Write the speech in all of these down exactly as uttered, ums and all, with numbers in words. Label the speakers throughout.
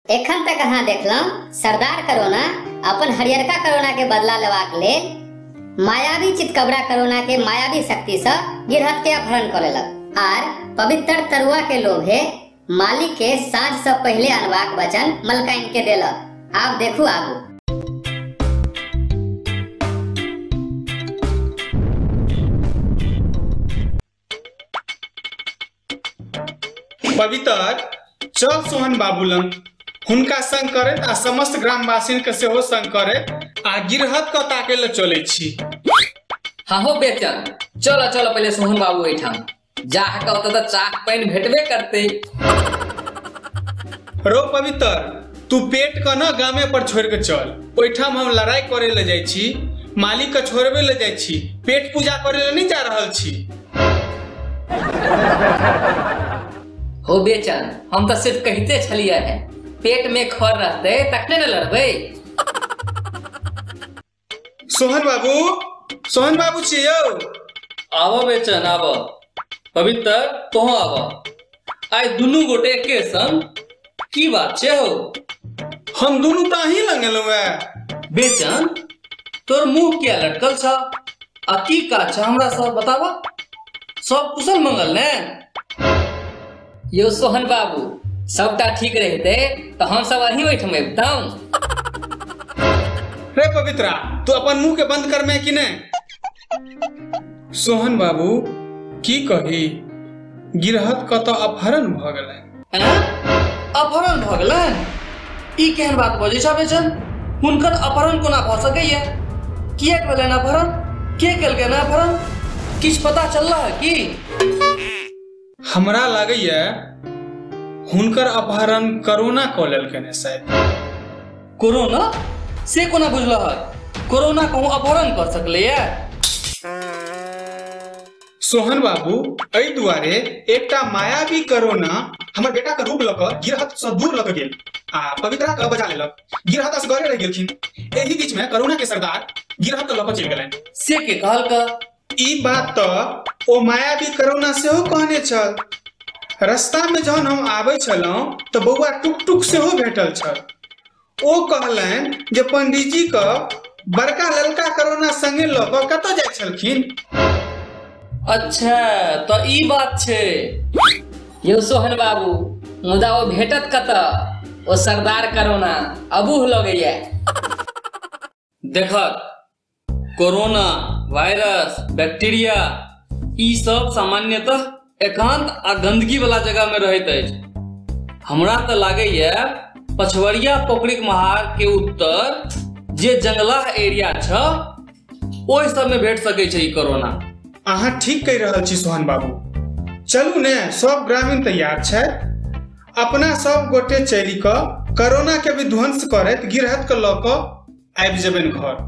Speaker 1: एखन तक अहाँ देखलौं सरदार करोना अपन हरियरका करोना के बदला लेबाक लेल मायावी चितकबरा करोना के मायावी शक्ति से गिरहत के अपहरण कर लेलक आर पवित्र तरुआ के लोभे मालिक के साँझ से पहले अनबाक वचन मलकाइन के देलक। आप देखू आगू।
Speaker 2: पवित्र चल सोहन बाबू लंग हुनका संग करे आ समस्त ग्रामवासी के सेहो संग करे आ गिरहत क ताके ल चले छी।
Speaker 3: हाँ हो बेचन चलो चलो पहले सोहन बाबू एठाम जाह के ओत त चाक पानी भेटबे करते।
Speaker 2: रो पवित्र तू पेट क न गामे पर छोड़ के चल, ओइठाम हम लड़ाई करे ले जाई छी, मालिक के छोड़बे ले जाई छी, पेट पूजा करे ले नहीं जा रहल छी।
Speaker 3: हो बेचन हम तो सिर्फ कहते छलिए है पेट में खर रहते तखने न लड़बे।
Speaker 2: सोहन बाबू सोहन बाबू छियौ
Speaker 4: आवा बेचन आवा पवित्र तो आवा आइ दुनू गोटे के संग की बात छे हो।
Speaker 2: हम दुनू त ही लंगेलौ है।
Speaker 4: बेचन तोर मुंह क्या लटकल छ आ की का छ हमरा सब बतावा। सब कुशल मंगल ने
Speaker 3: यो सोहन बाबू सबटा ठीक रहते तो हम सब अही ओइठम बताऊं।
Speaker 2: रे पवित्रा तू अपन मुंह के बंद कर में कि ने। सोहन बाबू की कही गिरहत क त अपहरण भ गेलै।
Speaker 4: अपहरण भ गेलै ई केहन बात बजै छ बेचन। हुनकर अपहरण कोना भ सकैया, किया भेलैन अपहरण, के केलकै न अपहरण, किछ पता चलला है की।
Speaker 2: हमरा लागैया हुनकर अपहरण कोरोना क लेलकै ने शायद।
Speaker 4: कोरोना से कोना बुझल है कोरोना कहूं अपहरण कर सकलैया।
Speaker 2: सोहन बाबू एहि दुआरे एकटा मायावी कोरोना हमर बेटा के रूप लक गिरहत से दूर लक गेल आ पवित्रा के बचा लेलक। गिरहत असगरे रह गेलखिन, एही बीच में कोरोना के सरदार गिरहत लक चलि गेलैन।
Speaker 4: से के कहल का
Speaker 2: ई बात तो ओ मायावी कोरोना सेहो कहने छल। रास्ता में जहन हम आबै छलौं तो बौआ टुक टुक सेहो भेटल छल। ओ कहलैन जे पंडित जी का बड़का ललका कोरोना संगे ल क कतऽ जाइ छलखिन।
Speaker 4: अच्छा तो ई बात छे।
Speaker 3: यो सोहन बाबू मुदा वो भेटत कतऽ ओ सरदार करोना अबूह लगैया।
Speaker 4: देखक कोरोना वायरस बैक्टीरिया ई सब सामान्यतः एकांत आ गंदगी वाला जगह में रहते अछि। हमरा तो लागैया पछवरिया पोखरिक महार के उत्तर जे जंगलाह एरिया छ ओहि सब में भेट सकै छै ई कोरोना।
Speaker 2: अहाँ ठीक कहि रहल छी सोहन बाबू। चलू ने सब ग्रामीण तैयार छै, अपना सब गोटे चली क कोरोना के विध्वंस करैत गिरहत के ल क आबि जेबनि घर।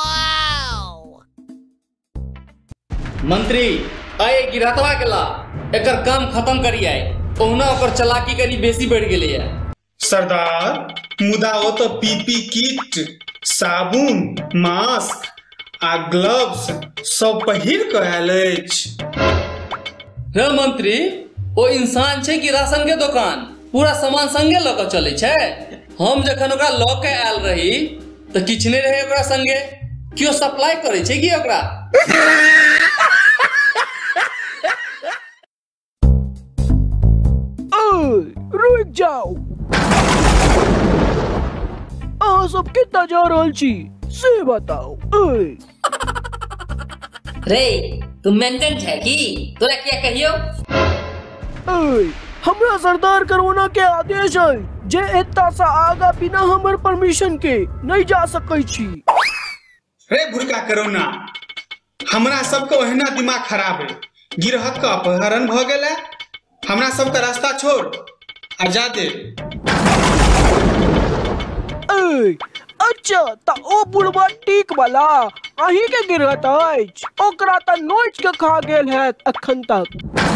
Speaker 4: मंत्री आए गिरहतवा के ला एकर काम खत्म करिए। ओहना ओकर चलाकी कनी बेसी बढ़ गेलै है।
Speaker 2: सरदार मुदा ओ तो पीपी किट, साबुन, मास्क आ ग्लव्स सब पहिर के आयल अछि।
Speaker 4: रे मंत्री ओ इंसान छै कि राशन के दुकान पूरा सामान संगे ल क चलै छै। हम जखन ओकरा ल के आयल रही तो किछ नहीं रहे ओकरा संगे, क्यों सप्लाई करे छै कि ओकरा।
Speaker 5: रुक जाओ, अहाँ सब कितना जा रहल छी से बताओ।
Speaker 3: रे तू मेंटेन है कि तोरा क्या कहियो।
Speaker 5: हमरा सरदार कोरोना के आदेश है जे एता से आगा बिना हमर परमिशन के नहीं जा सकै छी।
Speaker 2: रे बुरका कोरोना हमरा सबके ओहिना दिमाग खराब है। गिरहत का अपहरण भ गेलै, हमरा सबके रास्ता छोड़ आ जा दे।
Speaker 5: अच्छा ता ओ बुढ़वा टीक वाला अही के गिरहत अछि, ओकरा त नोच के खा गेल है अखन तक।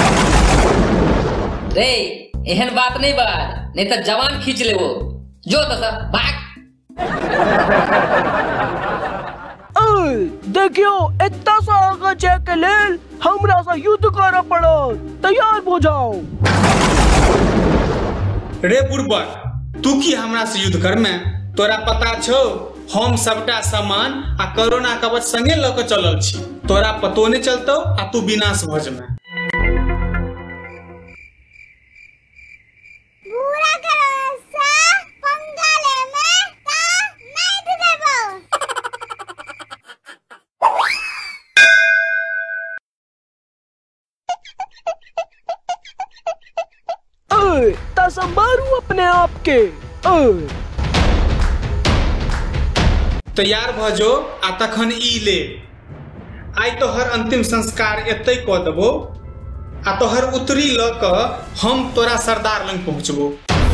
Speaker 3: रे एहन बात नहीं बा, नहीं तो जवान खींच ले वो जो तो सब भाग।
Speaker 5: देखियो इतना सा आगे जाए के लेल हमरा सा युद्ध करना पड़ो, तैयार हो जाओ।
Speaker 2: रे बुढ़बा तू की हमरा से युद्ध कर में? तोरा पता छो हम सबटा सामान आ कोरोना कवच संगे ल के चलल छी। तोरा पतो नहीं चलतो आ तू विनाश भज में।
Speaker 6: पूरा करो सा पंगा ले में ता नहीं देबो।
Speaker 5: ओए ता संभारू अपने आप के। ओए
Speaker 2: तैयार भजो आ तखन ई ले। आई तोहर अंतिम संस्कार एतै क देबो आ तोहर उतरी ल क हम तोरा सरदार लंग पहुंचबो।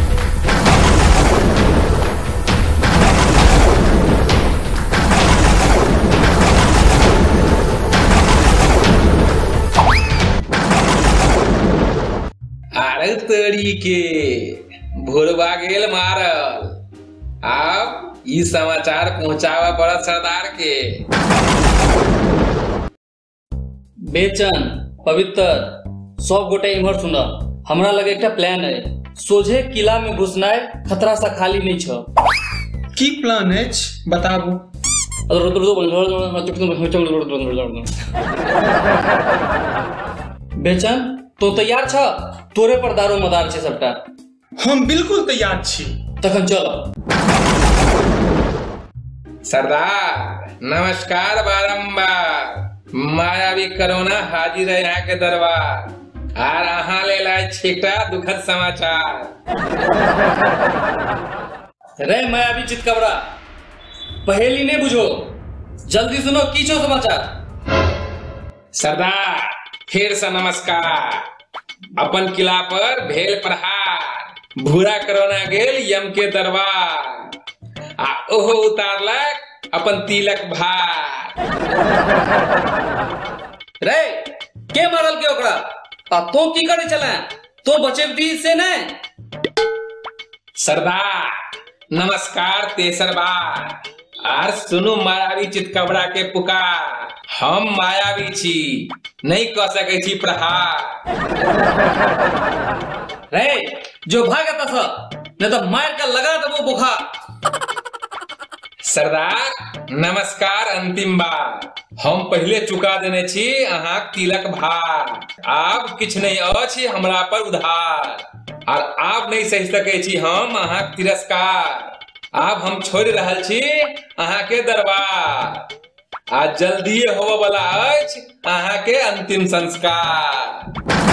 Speaker 7: अरे तोरी के भोरवा गेल मारल। अब ई समाचार पहुंचावा पड़त सरदार के।
Speaker 4: बेचन पवित्र सब गोटे इम्हर सुन। हमरा लगे एक प्लान है। सोझे किला में घुसनाय खतरा सा खाली नहीं छ।
Speaker 2: की प्लान है बताबू।
Speaker 4: बेचन तो तैयार छ? तोरे पर दारो मदार छे सबटा।
Speaker 2: हम बिल्कुल तैयार छी।
Speaker 4: तखन चलो।
Speaker 7: सरदार नमस्कार बारंबार। मायावी कोरोना हाजिर है यहाँ के दरबार। आर अहाँ ले लाए छेटा दुखद समाचार।
Speaker 4: रे मायावी चितकबरा, पहेली ने बुझो, जल्दी सुनो की छो समाचार।
Speaker 7: सरदार फिर से नमस्कार। अपन किला पर भेल प्रहार। भूरा कोरोना गेल यम के दरबार। आ ओहो उतारलक अपन तिलक भार।
Speaker 4: रे के मारल के ओकरा? आ तो की करे चला? तो बचे दी से ने।
Speaker 7: सरदार नमस्कार तेसर बार। आर सुनु मायावी चितकबरा के पुकार। हम मायावी छी, नहीं कह सके छी प्रहार।
Speaker 4: रे जो भागता सा नहीं तो मार कर लगा दबो बुखार।
Speaker 7: सरदार नमस्कार अंतिम बार। हम पहले चुका देने छी अहाँ तिलक भार। आब किछ नहीं अछि हमरा पर उधार। और आब नहीं सह सके छी हम अहाँ तिरस्कार। आब हम छोड़ रहल छी अहाँ के दरबार। आज जल्दी होवे वाला अछि अहाँ के अंतिम संस्कार।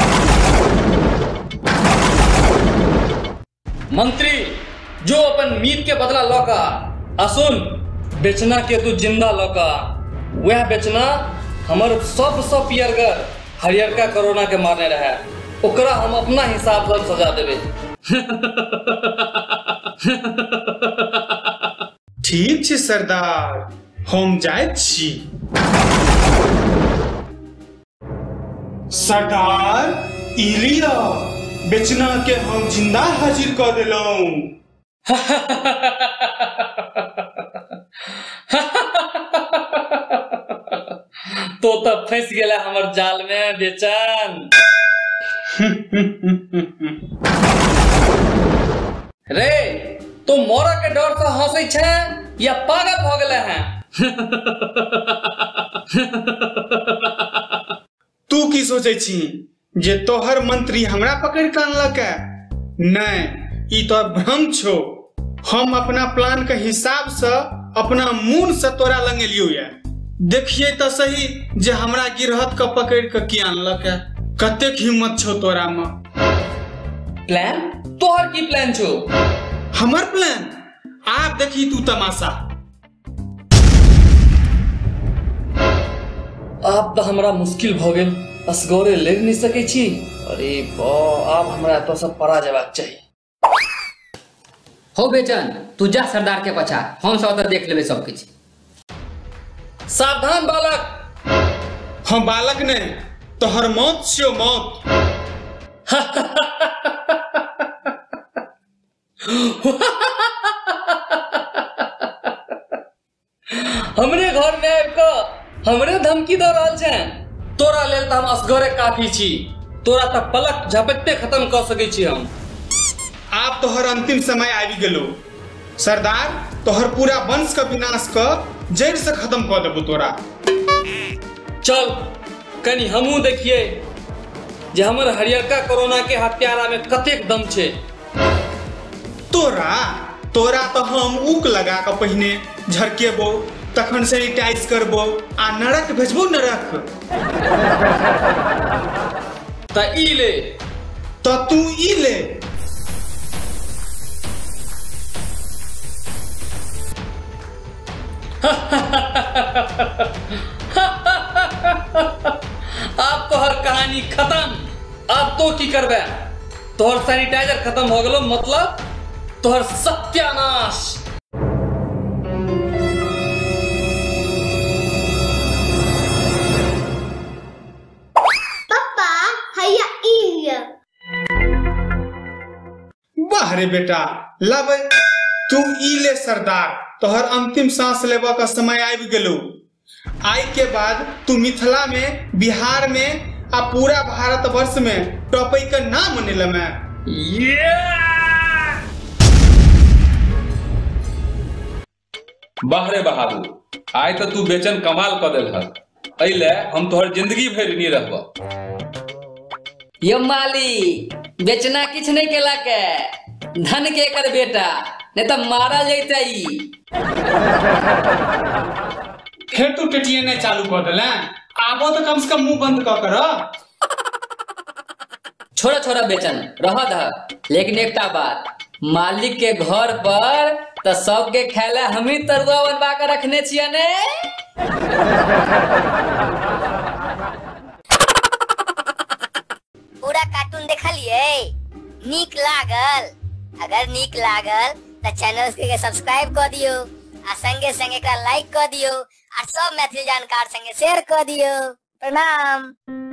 Speaker 4: मंत्री जो अपन मीत के बदला लौका असुन बेचना के तू जिंदा लौका। वह बेचना हमर सब सब पियरगर हरियरका कोरोना के मारने रहे। ओकरा हम अपना हिसाब से सजा देवे।
Speaker 2: ठीक छै सरदार, हम जाइत छी। सरदार ई लिया, बेचना के हम जिंदा हाजिर कर देलहुं।
Speaker 4: तो तब फंस गेला हमर जाल में बेचन। रे तो मोरा के डर से हंसै छे या पागल भ गेले हैं?
Speaker 2: तू की सोचे छी जे तोहर मंत्री हमरा पकड़ के अनलक? नहीं, ई तो भ्रम छो। हम अपना प्लान के हिसाब से अपना मून से तोरा लंग एलियो या। देखिए तो सही जे हमरा गिरहत के पकड़ के किया अनलक है। कतेक हिम्मत छो तोरा में।
Speaker 4: प्लान? तोहर की प्लान छो?
Speaker 2: हमर प्लान? आप देखी तू तमाशा।
Speaker 4: अब तो हमरा मुश्किल भ गेल। असगरे ले नहीं सके छी। अरे बा, अब हमरा तो सब परा जाबाक चाहिए।
Speaker 3: हो बेचन, तू जा सरदार के पछा, हम सब तो देख लेबे सब कुछ।
Speaker 4: सावधान बालक।
Speaker 2: हम बालक ने तोहर मौत छियो मौत।
Speaker 4: हमरे घर में आबि क हमरे धमकी दे रहल छै। तोरा लेल त हम असगरे काफी छी। तोरा त पलक झपकते खत्म कर सकै छी हम।
Speaker 2: आप तोहर अंतिम समय आबि गेलो। सरदार तोहर पूरा वंश का विनाश क जड़ से खत्म कर देबो तोरा।
Speaker 4: चल कनी हमू देखिए जे हमर हरियरका कोरोना के हत्यारा में कतेक दम छे।
Speaker 2: तोरा तोरा तो हम उक लगा के पहिने झरकेबो, तखन सैनिटाइज करबो आ नरक भेजबो नरक।
Speaker 4: त ई ले
Speaker 2: तो तू ई ले।
Speaker 4: अब तोहर कहानी खत्म। अब तो की करबे? तोहर सैनिटाइजर खत्म हो गलो, मतलब तोहर सत्यानाश।
Speaker 6: पापा हैया ई लिया।
Speaker 2: वाह रे बेटा, लब तू ई ले सरदार। तोहर अंतिम सांस लेबा का समय आबि गेलो। आई के बाद तू मिथिला में, बिहार में आ पूरा भारत वर्ष में टॉपई का नाम मनेला मैं।
Speaker 7: वाह रे बहादुर, आय तो तू बेचन कमाल कर दिल हल। अइले हम तोहर जिंदगी भर नहीं रहबो।
Speaker 3: ये मालिक बेचना किछ नहीं केला के, धन के कर बेटा, नहीं तो मारा जाता ही।
Speaker 2: फिर तू टेटियने चालू कर दिले। आबो तो कम से कम मुंह बंद कर कर।
Speaker 3: छोड़ा छोड़ा बेचन रह द, लेकिन एकटा बात, मालिक के घर पर तो सबके खेला हम ही तरुआ बनवा कर रखने छिया ने।
Speaker 1: पूरा कार्टून देखलिए? नीक लागल? अगर नीक लागल तो चैनल के सब्सक्राइब कर दियो आ संगे संगे एकरा लाइक कर दियो आ सब मैथिली जानकार संगे शेयर कर दियो। प्रणाम।